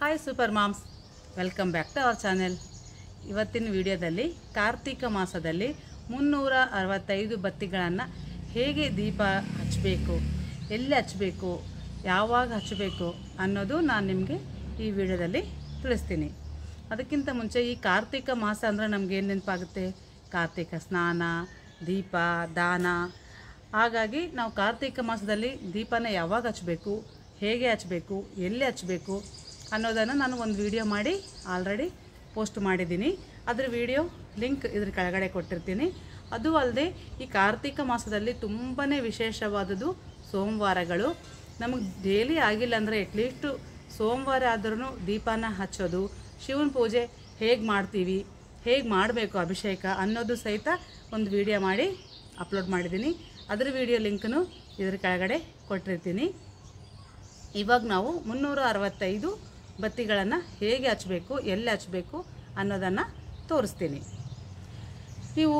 Hi super moms, welcome back to our channel. ಇವತ್ತಿನ ವಿಡಿಯೋದಲ್ಲಿ ಕಾರ್ತಿಕ ಮಾಸದಲ್ಲಿ 365 ಬತ್ತಿಗಳನ್ನು ಹೇಗೆ ದೀಪ ಹಚ್ಚಬೇಕು, ಎಲ್ಲಿ ಹಚ್ಚಬೇಕು, ಯಾವಾಗ ಹಚ್ಚಬೇಕು ಅನ್ನೋದು ನಾನು ನಿಮಗೆ ಈ ವಿಡಿಯೋದಲ್ಲಿ ತಿಳಿಸ್ತೀನಿ. ಅದಕ್ಕಿಂತ ಮುಂಚೆ ಈ ಕಾರ್ತಿಕ ಮಾಸ ಅಂದರೆ ನಮಗೇನು ನೆನಪಾಗುತ್ತೆ? ಕಾರ್ತಿಕ ಸ್ನಾನ, ದೀಪ, ದಾನ. ಹಾಗಾಗಿ ನಾವು ಕಾರ್ತಿಕ ಮಾಸದಲ್ಲಿ ದೀಪನ ಯಾವಾಗ ಹಚ್ಚಬೇಕು, ಹೇಗೆ ಹಚ್ಚಬೇಕು, ಎಲ್ಲಿ ಹಚ್ಚಬೇಕು ಅನ್ನೋದನ್ನು ನಾನು ಒಂದು ವಿಡಿಯೋ ಮಾಡಿ ಆಲ್ರೆಡಿ ಪೋಸ್ಟ್ ಮಾಡಿದ್ದೀನಿ. ಅದರ ವಿಡಿಯೋ ಲಿಂಕ್ ಇದ್ರ ಕೆಳಗಡೆ ಕೊಟ್ಟಿರ್ತೀನಿ. ಅದು ಅಲ್ಲದೆ ಈ ಕಾರ್ತಿಕ ಮಾಸದಲ್ಲಿ ತುಂಬಾ ವಿಶೇಷವಾದದ್ದು ಸೋಮವಾರಗಳು. ನಮಗೆ ಡೈಲಿ ಆಗಿಲ್ಲ ಅಂದರೆ ಅಟ್ಲೀಸ್ಟು ಸೋಮವಾರ ಆದ್ರೂ ದೀಪನ ಹಚ್ಚೋದು, ಶಿವನ ಪೂಜೆ ಹೇಗೆ ಮಾಡ್ತೀವಿ, ಹೇಗೆ ಮಾಡಬೇಕು ಅಭಿಷೇಕ ಅನ್ನೋದು ಸಹಿತ ಒಂದು ವಿಡಿಯೋ ಮಾಡಿ ಅಪ್ಲೋಡ್ ಮಾಡಿದ್ದೀನಿ. ಅದರ ವಿಡಿಯೋ ಲಿಂಕನ್ನು ಇದ್ರ ಕೆಳಗಡೆ ಕೊಟ್ಟಿರ್ತೀನಿ. ಇವಾಗ ನಾವು 365 ಬತ್ತಿಗಳನ್ನು ಹೇಗೆ ಹಚ್ಚಬೇಕು, ಎಲ್ಲಿ ಹಚ್ಚಬೇಕು ಅನ್ನೋದನ್ನು ತೋರಿಸ್ತೀನಿ. ನೀವು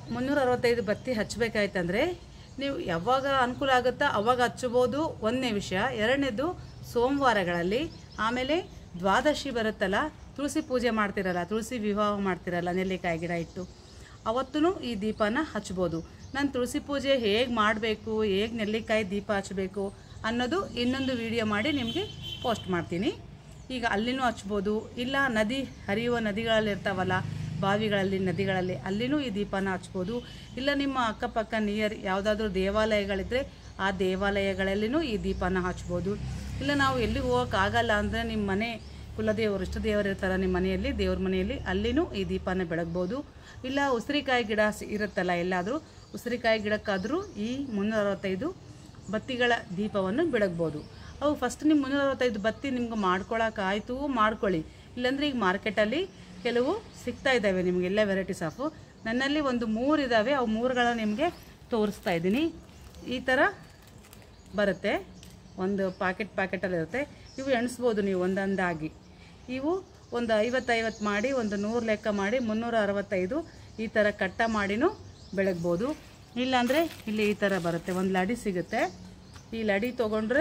365 ಬತ್ತಿ ಹಚ್ಚಬೇಕಾಯ್ತಂದರೆ ನೀವು ಯಾವಾಗ ಅನುಕೂಲ ಆಗುತ್ತಾ ಅವಾಗ ಹಚ್ಚಬೋದು, ಒಂದನೇ ವಿಷಯ. ಎರಡನೇದು, ಸೋಮವಾರಗಳಲ್ಲಿ, ಆಮೇಲೆ ದ್ವಾದಶಿ ಬರುತ್ತಲ್ಲ, ತುಳಸಿ ಪೂಜೆ ಮಾಡ್ತಿರಲ್ಲ, ತುಳಸಿ ವಿವಾಹ ಮಾಡ್ತಿರಲ್ಲ, ನೆಲ್ಲಿಕಾಯಿ ಗಿಡ ಇಟ್ಟು ಅವತ್ತೂ ಈ ದೀಪನ ಹಚ್ಬೋದು. ನಾನು ತುಳಸಿ ಪೂಜೆ ಹೇಗೆ ಮಾಡಬೇಕು, ಹೇಗೆ ನೆಲ್ಲಿಕಾಯಿ ದೀಪ ಹಚ್ಚಬೇಕು ಅನ್ನೋದು ಇನ್ನೊಂದು ವಿಡಿಯೋ ಮಾಡಿ ನಿಮಗೆ ಪೋಸ್ಟ್ ಮಾಡ್ತೀನಿ. ಈಗ ಅಲ್ಲಿನೂ ಹಚ್ಬೋದು, ಇಲ್ಲ ನದಿ ಹರಿಯುವ ನದಿಗಳಲ್ಲಿ ಇರ್ತಾವಲ್ಲ, ಬಾವಿಗಳಲ್ಲಿ, ನದಿಗಳಲ್ಲಿ ಅಲ್ಲಿನೂ ಈ ದೀಪನ ಹಚ್ಬೋದು. ಇಲ್ಲ ನಿಮ್ಮ ಅಕ್ಕಪಕ್ಕ ನಿಯರ್ ಯಾವುದಾದ್ರೂ ದೇವಾಲಯಗಳಿದ್ದರೆ ಆ ದೇವಾಲಯಗಳಲ್ಲಿನೂ ಈ ದೀಪನ ಹಚ್ಬೋದು. ಇಲ್ಲ ನಾವು ಎಲ್ಲಿ ಹೋಗೋಕ್ಕಾಗಲ್ಲ ಅಂದರೆ ನಿಮ್ಮ ಮನೆ ಕುಲದೇವರು, ಇಷ್ಟ ದೇವರು ಇರ್ತಾರೆ ನಿಮ್ಮ ಮನೆಯಲ್ಲಿ, ದೇವ್ರ ಮನೆಯಲ್ಲಿ, ಅಲ್ಲಿನೂ ಈ ದೀಪನ ಬೆಳಗ್ಬೋದು. ಇಲ್ಲ ಉಸಿರಿಕಾಯಿ ಗಿಡ ಇರುತ್ತಲ್ಲ, ಎಲ್ಲಾದರೂ ಉಸಿರಿಕಾಯಿ ಗಿಡಕ್ಕಾದರೂ ಈ 365 ಬತ್ತಿಗಳ ದೀಪವನ್ನು ಬೆಳಗ್ಬೋದು. ಅವು ಫಸ್ಟ್ ನಿಮ್ಮ 365 ಬತ್ತಿ ನಿಮ್ಗೆ ಮಾಡ್ಕೊಳಕ್ಕಾಯ್ತು ಮಾಡ್ಕೊಳ್ಳಿ. ಇಲ್ಲಾಂದರೆ ಈಗ ಮಾರ್ಕೆಟಲ್ಲಿ ಕೆಲವು ಸಿಗ್ತಾ ಇದ್ದಾವೆ ನಿಮಗೆ, ಎಲ್ಲ ವೆರೈಟೀಸ್ ಆಫು. ನನ್ನಲ್ಲಿ ಒಂದು 3 ಇದ್ದಾವೆ, ಅವು 3ಗಳನ್ನ ನಿಮಗೆ ತೋರಿಸ್ತಾ ಇದ್ದೀನಿ. ಈ ಥರ ಬರುತ್ತೆ, ಒಂದು ಪ್ಯಾಕೆಟಲ್ಲಿರುತ್ತೆ. ಇವು ಎಣಿಸ್ಬೋದು ನೀವು ಒಂದೊಂದಾಗಿ. ಇವು ಒಂದು 50 ಮಾಡಿ, ಒಂದು 100 ಲೆಕ್ಕ ಮಾಡಿ 365 ಈ ಥರ ಕಟ್ಟ ಮಾಡಿನೂ ಬೆಳಗ್ಬೋದು. ಇಲ್ಲಾಂದರೆ ಇಲ್ಲಿ ಈ ಥರ ಬರುತ್ತೆ, ಒಂದು ಲಡಿ ಸಿಗುತ್ತೆ. ಈ ಲಡಿ ತೊಗೊಂಡ್ರೆ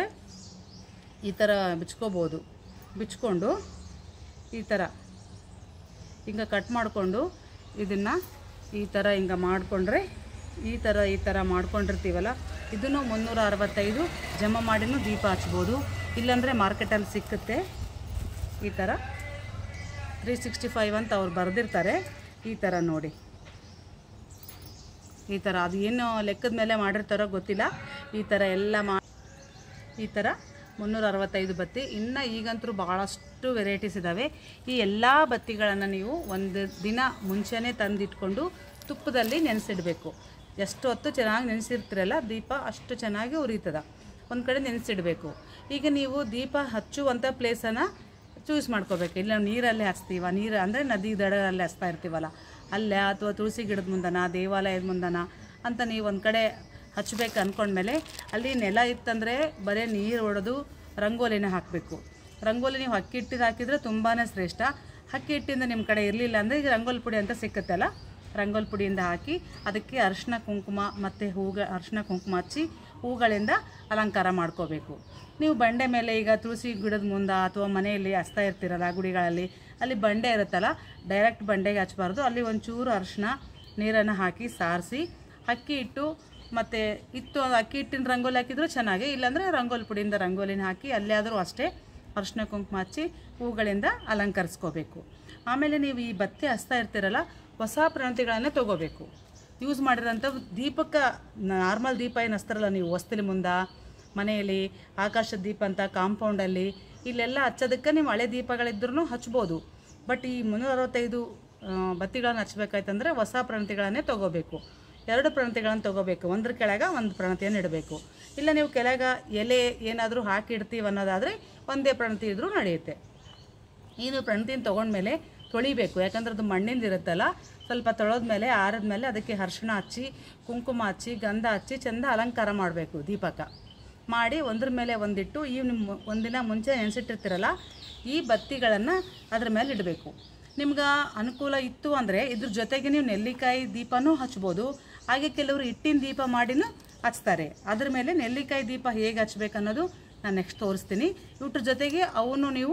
ಈ ಥರ ಬಿಚ್ಕೋಬೋದು. ಬಿಚ್ಕೊಂಡು ಈ ಥರ ಹಿಂಗೆ ಕಟ್ ಮಾಡಿಕೊಂಡು ಇದನ್ನು ಈ ಥರ ಹಿಂಗೆ ಮಾಡಿಕೊಂಡ್ರೆ ಈ ಥರ ಮಾಡ್ಕೊಂಡಿರ್ತೀವಲ್ಲ, ಇದನ್ನು 365 ಜಮಾ ಮಾಡಿನೂ ದೀಪ ಹಚ್ಬೋದು. ಇಲ್ಲಾಂದರೆ ಮಾರ್ಕೆಟಲ್ಲಿ ಸಿಕ್ಕುತ್ತೆ ಈ ಥರ 365 ಅಂತ ಅವ್ರು ಬರೆದಿರ್ತಾರೆ. ಈ ಥರ ನೋಡಿ, ಈ ಥರ ಅದು ಏನು ಲೆಕ್ಕದ ಮೇಲೆ ಮಾಡಿರ್ತಾರೋ ಗೊತ್ತಿಲ್ಲ. ಈ ಥರ ಎಲ್ಲ ಈ ಥರ 365 ಬತ್ತಿ. ಇನ್ನು ಈಗಂತೂ ಭಾಳಷ್ಟು ವೆರೈಟೀಸ್ ಇದ್ದಾವೆ. ಈ ಎಲ್ಲ ಬತ್ತಿಗಳನ್ನು ನೀವು ಒಂದು ದಿನ ಮುಂಚೆನೇ ತಂದಿಟ್ಕೊಂಡು ತುಪ್ಪದಲ್ಲಿ ನೆನೆಸಿಡಬೇಕು. ಎಷ್ಟು ಹೊತ್ತು ಚೆನ್ನಾಗಿ ನೆನೆಸಿರ್ತೀರಲ್ಲ ದೀಪ ಅಷ್ಟು ಚೆನ್ನಾಗಿ ಉರಿತದ. ಒಂದು ಕಡೆ ನೆನೆಸಿಡಬೇಕು. ಈಗ ನೀವು ದೀಪ ಹಚ್ಚುವಂಥ ಪ್ಲೇಸನ್ನು ಚೂಸ್ ಮಾಡ್ಕೋಬೇಕು. ಇಲ್ಲ ನೀರಲ್ಲೇ ಹಚ್ತೀವ, ನೀರು ಅಂದರೆ ನದಿ ದಡದಲ್ಲಿ ಹಚ್ತಾ ಇರ್ತೀವಲ್ಲ ಅಲ್ಲೇ, ಅಥವಾ ತುಳಸಿ ಗಿಡದ ಮುಂದನ, ದೇವಾಲಯದ ಮುಂದನ ಅಂತ ನೀವು ಒಂದು ಕಡೆ ಹಚ್ಚಬೇಕು ಅಂದ್ಕೊಂಡ್ಮೇಲೆ ಅಲ್ಲಿ ನೆಲ ಇತ್ತಂದರೆ ಬರೀ ನೀರು ಹೊಡೆದು ರಂಗೋಲಿನ ಹಾಕಬೇಕು. ರಂಗೋಲಿ ನೀವು ಅಕ್ಕಿ ಹಿಟ್ಟಿದ್ದು ಹಾಕಿದರೆ ತುಂಬಾ ಶ್ರೇಷ್ಠ. ಅಕ್ಕಿ ಹಿಟ್ಟಿಂದ ನಿಮ್ಮ ಕಡೆ ಇರಲಿಲ್ಲ ಅಂದರೆ ಈಗ ರಂಗೋಲಿ ಪುಡಿ ಅಂತ ಸಿಕ್ಕುತ್ತಲ್ಲ, ರಂಗೋಲಿ ಪುಡಿಯಿಂದ ಹಾಕಿ ಅದಕ್ಕೆ ಅರಿಶಿನ ಕುಂಕುಮ ಮತ್ತು ಅರಿಶಿನ ಕುಂಕುಮ ಹಚ್ಚಿ ಹೂಗಳಿಂದ ಅಲಂಕಾರ ಮಾಡ್ಕೋಬೇಕು. ನೀವು ಬಂಡೆ ಮೇಲೆ ಈಗ ತುಳಸಿ ಗಿಡದ ಮುಂದೆ ಅಥವಾ ಮನೆಯಲ್ಲಿ ಹಚ್ತಾ ಇರ್ತೀರಲ್ಲ ಗುಡಿಗಳಲ್ಲಿ, ಅಲ್ಲಿ ಬಂಡೆ ಇರುತ್ತಲ್ಲ, ಡೈರೆಕ್ಟ್ ಬಂಡೆಗೆ ಹಚ್ಚಬಾರ್ದು. ಅಲ್ಲಿ ಒಂಚೂರು ಅರಿಶಿನ ನೀರನ್ನು ಹಾಕಿ ಸಾರಿಸಿ ಅಕ್ಕಿ ಹಿಟ್ಟು ಮತ್ತು ಅಕ್ಕಿ ಹಿಟ್ಟಿನ ರಂಗೋಲಿ ಹಾಕಿದರೂ ಚೆನ್ನಾಗಿ. ಇಲ್ಲಾಂದರೆ ರಂಗೋಲಿ ಪುಡಿಯಿಂದ ರಂಗೋಲಿನ ಹಾಕಿ ಅಲ್ಲಿಯಾದರೂ ಅಷ್ಟೇ ಅರಿಶಿನ ಕುಂಕುಮ ಹಚ್ಚಿ ಹೂಗಳಿಂದ ಅಲಂಕರಿಸ್ಕೋಬೇಕು. ಆಮೇಲೆ ನೀವು ಈ ಬತ್ತಿ ಹಚ್ತಾ ಇರ್ತೀರಲ್ಲ, ಹೊಸ ಪ್ರಣತಿಗಳನ್ನೇ ತೊಗೋಬೇಕು. ಯೂಸ್ ಮಾಡಿರೋಂಥ ದೀಪಕ್ಕೆ, ನಾರ್ಮಲ್ ದೀಪ ಏನು ಹಚ್ತಾರಲ್ಲ ನೀವು ಹೊಸ್ತಿಲಿ ಮುಂದೆ ಮನೆಯಲ್ಲಿ, ಆಕಾಶದ ದೀಪ ಅಂತ ಕಾಂಪೌಂಡಲ್ಲಿ ಇಲ್ಲೆಲ್ಲ ಹಚ್ಚೋದಕ್ಕೆ ನೀವು ಹಳೆ ದೀಪಗಳಿದ್ರೂ ಹಚ್ಬೋದು. ಬಟ್ ಈ 365 ಬತ್ತಿಗಳನ್ನು ಹಚ್ಬೇಕಾಯ್ತಂದರೆ ಹೊಸ ಪ್ರಣತಿಗಳನ್ನೇ ತೊಗೋಬೇಕು. 2 ಪ್ರಣತಿಗಳನ್ನು ತೊಗೋಬೇಕು. ಒಂದ್ರ ಕೆಳಗೆ ಒಂದು ಪ್ರಣತಿಯನ್ನು ಇಡಬೇಕು. ಇಲ್ಲ ನೀವು ಕೆಳಗೆ ಎಲೆ ಏನಾದರೂ ಹಾಕಿ ಇಡ್ತೀವಿ ಅನ್ನೋದಾದರೆ ಒಂದೇ ಪ್ರಣತಿ ಇದ್ರೂ ನಡೆಯುತ್ತೆ. ಇದು ಪ್ರಣತಿನ ತೊಗೊಂಡ್ಮೇಲೆ ತೊಳಿಬೇಕು. ಯಾಕಂದ್ರೆ ಅದು ಮಣ್ಣಿಂದ ಇರುತ್ತಲ್ಲ, ಸ್ವಲ್ಪ ತೊಳೆದ್ಮೇಲೆ ಆರಿದ್ಮೇಲೆ ಅದಕ್ಕೆ ಅರಿಶಿಣ ಹಚ್ಚಿ ಕುಂಕುಮ ಹಚ್ಚಿ ಗಂಧ ಹಚ್ಚಿ ಚೆಂದ ಅಲಂಕಾರ ಮಾಡಬೇಕು. ದೀಪಕ್ಕೆ ಮಾಡಿ ಒಂದ್ರ ಮೇಲೆ ಒಂದಿಟ್ಟು ಈ ಒಂದಿನ ಮುಂಚೆ ನೆನೆಸಿಟ್ಟಿರ್ತೀರಲ್ಲ ಈ ಬತ್ತಿಗಳನ್ನು ಅದ್ರ ಮೇಲೆ ಇಡಬೇಕು. ನಿಮ್ಗೆ ಅನುಕೂಲ ಇತ್ತು ಅಂದರೆ ಇದ್ರ ಜೊತೆಗೆ ನೀವು ನೆಲ್ಲಿಕಾಯಿ ದೀಪನೂ ಹಚ್ಬೋದು. ಹಾಗೆ ಕೆಲವರು ಹಿಟ್ಟಿನ ದೀಪ ಮಾಡಿನೂ ಹಚ್ತಾರೆ. ಅದ್ರ ಮೇಲೆ ನೆಲ್ಲಿಕಾಯಿ ದೀಪ ಹೇಗೆ ಹಚ್ಬೇಕು ಅನ್ನೋದು ನಾನು ನೆಕ್ಸ್ಟ್ ತೋರಿಸ್ತೀನಿ. ಇವ್ರ ಜೊತೆಗೆ ಅವನು ನೀವು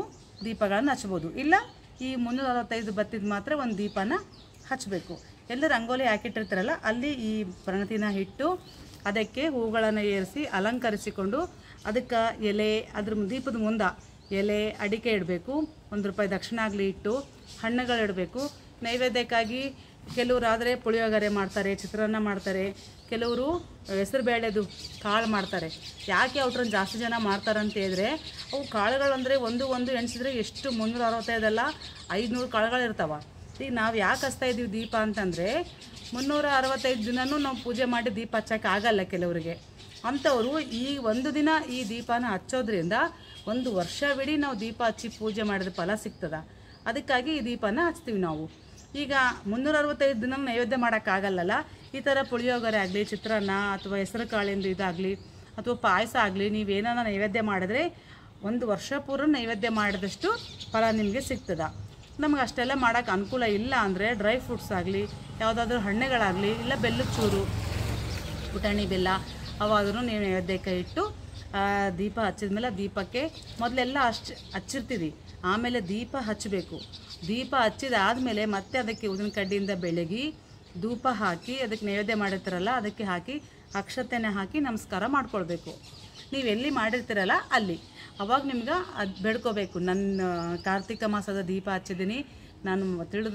ದೀಪಗಳನ್ನು ಹಚ್ಬೋದು. ಇಲ್ಲ ಈ 365 ಬತ್ತಿದ ಮಾತ್ರ ಒಂದು ದೀಪನ ಹಚ್ಚಬೇಕು. ಎಲ್ಲ ರಂಗೋಲಿ ಹಾಕಿಟ್ಟಿರ್ತಾರಲ್ಲ ಅಲ್ಲಿ ಈ ಪ್ರಣತಿನ ಇಟ್ಟು ಅದಕ್ಕೆ ಹೂಗಳನ್ನು ಏರಿಸಿ ಅಲಂಕರಿಸಿಕೊಂಡು ಅದಕ್ಕೆ ಎಲೆ, ಅದ್ರ ದೀಪದ ಮುಂದೆ ಎಲೆ, ಅಡಿಕೆ ಇಡಬೇಕು. ₹1 ದಕ್ಷಿಣ ಆಗಲಿ ಇಟ್ಟು ಹಣ್ಣುಗಳಿಡಬೇಕು. ನೈವೇದ್ಯಕ್ಕಾಗಿ ಕೆಲವರಾದರೆ ಪುಳಿಯೋಗರೆ ಮಾಡ್ತಾರೆ, ಚಿತ್ರಾನ್ನ ಮಾಡ್ತಾರೆ, ಕೆಲವರು ಹೆಸರುಬೇಳೆದು ಕಾಳು ಮಾಡ್ತಾರೆ. ಯಾಕೆ ಅವ್ರನ್ನ ಜಾಸ್ತಿ ಜನ ಮಾಡ್ತಾರಂತ ಹೇಳಿದ್ರೆ ಅವು ಕಾಳುಗಳಂದರೆ ಒಂದು ಎಣಿಸಿದ್ರೆ ಎಷ್ಟು 365 ಅಲ್ಲ 500 ಕಾಳುಗಳಿರ್ತಾವೆ. ಈಗ ನಾವು ಯಾಕೆ ಹಚ್ತಾ ಇದ್ದೀವಿ ದೀಪ ಅಂತಂದರೆ 365 ದಿನವೂ ನಾವು ಪೂಜೆ ಮಾಡಿ ದೀಪ ಹಚ್ಚೋಕೆ ಆಗಲ್ಲ ಕೆಲವರಿಗೆ. ಅಂಥವರು ಈ ಒಂದು ದಿನ ಈ ದೀಪನ ಹಚ್ಚೋದ್ರಿಂದ ಒಂದು ವರ್ಷವಿಡೀ ನಾವು ದೀಪ ಹಚ್ಚಿ ಪೂಜೆ ಮಾಡಿದ ಫಲ ಸಿಗ್ತದೆ. ಅದಕ್ಕಾಗಿ ಈ ದೀಪನ ಹಚ್ತೀವಿ ನಾವು. ಈಗ 365 ದಿನ ನೈವೇದ್ಯ ಮಾಡೋಕ್ಕಾಗಲ್ಲಲ್ಲ. ಈ ಥರ ಪುಳಿಯೋಗರೆ ಆಗಲಿ, ಚಿತ್ರಾನ್ನ ಅಥವಾ ಹೆಸರು ಕಾಳಿಂದ ಇದಾಗಲಿ ಅಥವಾ ಪಾಯಸ ಆಗಲಿ ನೀವೇನಾನ ನೈವೇದ್ಯ ಮಾಡಿದ್ರೆ ಒಂದು ವರ್ಷ ಪೂರ್ವ ನೈವೇದ್ಯ ಮಾಡಿದಷ್ಟು ಫಲ ನಿಮಗೆ ಸಿಗ್ತದೆ. ನಮ್ಗೆ ಅಷ್ಟೆಲ್ಲ ಮಾಡೋಕ್ಕೆ ಅನುಕೂಲ ಇಲ್ಲ ಅಂದರೆ ಡ್ರೈ ಫ್ರೂಟ್ಸ್ ಆಗಲಿ, ಯಾವುದಾದ್ರೂ ಹಣ್ಣುಗಳಾಗಲಿ, ಇಲ್ಲ ಬೆಲ್ಲದ ಚೂರು, ಪುಟಾಣಿ ಬೆಲ್ಲ ಅವಾದ್ರೂ ನೀವು ನೈವೇದ್ಯಕ್ಕೆ ಇಟ್ಟು ದೀಪ ಹಚ್ಚಿದ ಮೇಲೆ ದೀಪಕ್ಕೆ ಮೊದಲೆಲ್ಲ ಹಚ್ಚಿರ್ತೀವಿ, ಆಮೇಲೆ ದೀಪ ಹಚ್ಚಬೇಕು. ದೀಪ ಹಚ್ಚಿದಾದಮೇಲೆ ಮತ್ತೆ ಅದಕ್ಕೆ ಊದಿನ ಕಡ್ಡಿಯಿಂದ ಬೆಳಗಿ ಧೂಪ ಹಾಕಿ ಅದಕ್ಕೆ ನೈವೇದ್ಯ ಮಾಡಿರ್ತಾರಲ್ಲ ಅದಕ್ಕೆ ಹಾಕಿ ಅಕ್ಷತೆನ ಹಾಕಿ ನಮಸ್ಕಾರ ಮಾಡ್ಕೊಳ್ಬೇಕು. ನೀವು ಎಲ್ಲಿ ಮಾಡಿರ್ತೀರಲ್ಲ ಅಲ್ಲಿ ಅವಾಗ ನಿಮ್ಗೆ ಅದು ಬೇಡ್ಕೋಬೇಕು. ನನ್ನ ಕಾರ್ತಿಕ ಮಾಸದ ದೀಪ ಹಚ್ಚಿದ್ದೀನಿ, ನಾನು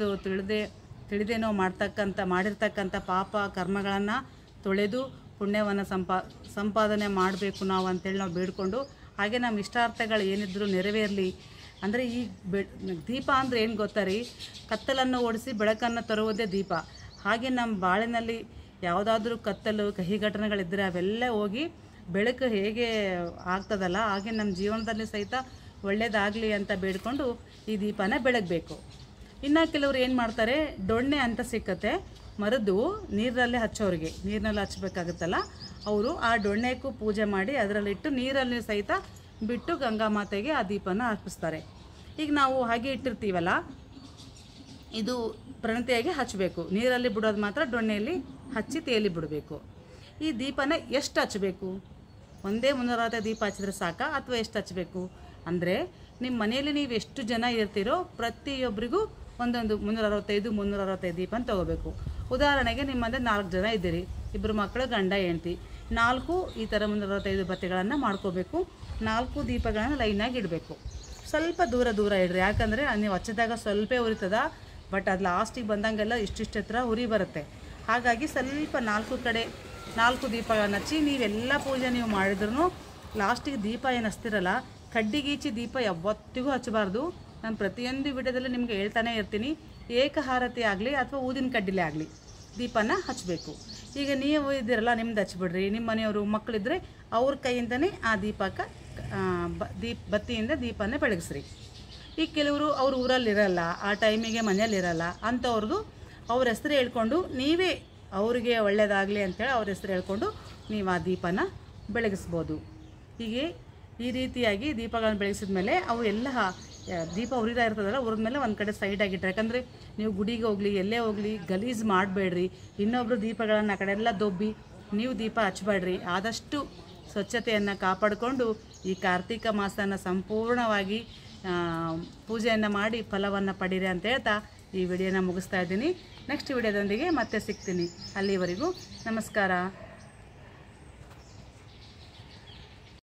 ತಿಳಿದೇನೋ ಮಾಡಿರ್ತಕ್ಕಂಥ ಪಾಪ ಕರ್ಮಗಳನ್ನು ತೊಳೆದು ಪುಣ್ಯವನ್ನು ಸಂಪಾದನೆ ಮಾಡಬೇಕು ನಾವು ಅಂತೇಳಿ ನಾವು ಬೇಡ್ಕೊಂಡು, ಹಾಗೆ ನಮ್ಮ ಇಷ್ಟಾರ್ಥಗಳು ಏನಿದ್ರು ನೆರವೇರಲಿ. ಅಂದರೆ ಈ ದೀಪ ಅಂದರೆ ಏನು ಗೊತ್ತಾ ರೀ, ಕತ್ತಲನ್ನು ಓಡಿಸಿ ಬೆಳಕನ್ನು ತರುವುದೇ ದೀಪ. ಹಾಗೆ ನಮ್ಮ ಬಾಳಿನಲ್ಲಿ ಯಾವುದಾದ್ರೂ ಕತ್ತಲು ಕಹಿ ಘಟನೆಗಳಿದ್ದರೆ ಅವೆಲ್ಲ ಹೋಗಿ ಬೆಳಕು ಹೇಗೆ ಆಗ್ತದಲ್ಲ ಹಾಗೆ ನಮ್ಮ ಜೀವನದಲ್ಲಿ ಸಹಿತ ಒಳ್ಳೆಯದಾಗಲಿ ಅಂತ ಬೇಡ್ಕೊಂಡು ಈ ದೀಪನ ಬೆಳಗಬೇಕು. ಇನ್ನು ಕೆಲವರು ಏನು ಮಾಡ್ತಾರೆ, ದೊಣ್ಣೆ ಅಂತ ಸಿಕ್ಕತ್ತೆ ಮರದ್ದು ನೀರಲ್ಲಿ ಹಚ್ಚೋರಿಗೆ, ನೀರಿನಲ್ಲಿ ಹಚ್ಚಬೇಕಾಗುತ್ತಲ್ಲ ಅವರು ಆ ದೊಣ್ಣೆಗೂ ಪೂಜೆ ಮಾಡಿ ಅದರಲ್ಲಿಟ್ಟು ನೀರಲ್ಲಿ ಸಹಿತ ಬಿಟ್ಟು ಗಂಗಾ ಮಾತೆಗೆ ಆ ದೀಪನ ಅರ್ಪಿಸ್ತಾರೆ. ಈಗ ನಾವು ಹಾಗೆ ಇಟ್ಟಿರ್ತೀವಲ್ಲ, ಇದು ಪ್ರಣತಿಯಾಗಿ ಹಚ್ಚಬೇಕು. ನೀರಲ್ಲಿ ಬಿಡೋದು ಮಾತ್ರ ದೊಣ್ಣೆಯಲ್ಲಿ ಹಚ್ಚಿ ತೇಲಿ ಬಿಡಬೇಕು. ಈ ದೀಪನ ಎಷ್ಟು ಹಚ್ಚಬೇಕು? ಒಂದೇ 365 ದೀಪ ಹಚ್ಚಿದ್ರೆ ಸಾಕ ಅಥವಾ ಎಷ್ಟು ಹಚ್ಚಬೇಕು ಅಂದರೆ, ನಿಮ್ಮ ಮನೆಯಲ್ಲಿ ನೀವು ಎಷ್ಟು ಜನ ಇರ್ತೀರೋ ಪ್ರತಿಯೊಬ್ಬರಿಗೂ ಒಂದೊಂದು 365 ದೀಪನ ತೊಗೋಬೇಕು. ಉದಾಹರಣೆಗೆ ನಿಮ್ಮಂದರೆ 4 ಜನ ಇದ್ದೀರಿ, 2 ಮಕ್ಕಳು ಗಂಡ ಹೆಂಡ್ತಿ, 4 ಈ ಥರ 365 ಬತ್ತಿಗಳನ್ನು ಮಾಡ್ಕೋಬೇಕು. 4 ದೀಪಗಳನ್ನು ಲೈನಾಗಿ ಇಡಬೇಕು. ಸ್ವಲ್ಪ ದೂರ ಇಡ್ರಿ, ಯಾಕಂದರೆ ನೀವು ಹಚ್ಚಿದಾಗ ಸ್ವಲ್ಪ ಉರಿತದ, ಬಟ್ ಅದು ಲಾಸ್ಟಿಗೆ ಬಂದಂಗೆಲ್ಲ ಇಷ್ಟಿಷ್ಟು ಹತ್ರ ಉರಿ ಬರುತ್ತೆ. ಹಾಗಾಗಿ ಸ್ವಲ್ಪ 4 ಕಡೆ 4 ದೀಪಗಳನ್ನು ಹಚ್ಚಿ ನೀವೆಲ್ಲ ಪೂಜೆ ನೀವು ಮಾಡಿದ್ರೂ ಲಾಸ್ಟಿಗೆ ದೀಪ ಏನು ಹಚ್ತಿರಲ್ಲ, ಕಡ್ಡಿಗೀಚಿ ದೀಪ ಯಾವತ್ತಿಗೂ ಹಚ್ಚಬಾರ್ದು. ನಾನು ಪ್ರತಿಯೊಂದು ವಿಡಿಯೋದಲ್ಲಿ ನಿಮಗೆ ಹೇಳ್ತಾನೆ ಇರ್ತೀನಿ, ಏಕಹಾರತಿ ಆಗಲಿ ಅಥವಾ ಊದಿನ ಕಡ್ಡಿಲೇ ಆಗಲಿ ದೀಪನ ಹಚ್ಚಬೇಕು. ಈಗ ನೀವು ಇದ್ದೀರಲ್ಲ, ನಿಮ್ದು ಹಚ್ಬಿಡ್ರಿ, ನಿಮ್ಮ ಮನೆಯವರು ಮಕ್ಕಳಿದ್ರೆ ಅವ್ರ ಕೈಯಿಂದನೇ ಆ ದೀಪಕ್ಕೆ ಬತ್ತಿಯಿಂದ ದೀಪನ ಬೆಳಗಿಸ್ರಿ. ಈಗ ಕೆಲವರು ಅವ್ರ ಊರಲ್ಲಿರಲ್ಲ, ಆ ಟೈಮಿಗೆ ಮನೆಯಲ್ಲಿರಲ್ಲ, ಅಂಥವ್ರದ್ದು ಅವ್ರ ಹೆಸರು ಹೇಳ್ಕೊಂಡು ನೀವೇ ಅವರಿಗೆ ಒಳ್ಳೆಯದಾಗಲಿ ಅಂಥೇಳಿ ಅವ್ರ ಹೆಸರು ಹೇಳ್ಕೊಂಡು ನೀವು ಆ ದೀಪನ ಬೆಳಗಿಸ್ಬೋದು. ಹೀಗೆ ಈ ರೀತಿಯಾಗಿ ದೀಪಗಳನ್ನು ಬೆಳಗಿಸಿದ ಮೇಲೆ ಅವು ಎಲ್ಲ ದೀಪ ಉರಿತಾ ಇರ್ತದಲ್ಲ, ಉರಿದ್ಮೇಲೆ ಒಂದು ಕಡೆ ಸೈಡಾಗಿಟ್ರೆ, ಯಾಕಂದರೆ ನೀವು ಗುಡಿಗೆ ಹೋಗಲಿ ಎಲ್ಲೇ ಹೋಗಲಿ ಗಲೀಜು ಮಾಡಬೇಡ್ರಿ. ಇನ್ನೊಬ್ಬರು ದೀಪಗಳನ್ನು ಆ ಕಡೆ ಎಲ್ಲ ದೊಬ್ಬಿ ನೀವು ದೀಪ ಹಚ್ಚಬೇಡ್ರಿ. ಆದಷ್ಟು ಸ್ವಚ್ಛತೆಯನ್ನು ಕಾಪಾಡಿಕೊಂಡು ಈ ಕಾರ್ತಿಕ ಮಾಸನ ಸಂಪೂರ್ಣವಾಗಿ ಪೂಜೆಯನ್ನು ಮಾಡಿ ಫಲವನ್ನು ಪಡೀರಿ ಅಂತ ಹೇಳ್ತಾ ಈ ವಿಡಿಯೋನ ಮುಗಿಸ್ತಾ ಇದ್ದೀನಿ. ನೆಕ್ಸ್ಟ್ ವಿಡಿಯೋದೊಂದಿಗೆ ಮತ್ತೆ ಸಿಗ್ತೀನಿ. ಅಲ್ಲಿವರೆಗೂ ನಮಸ್ಕಾರ.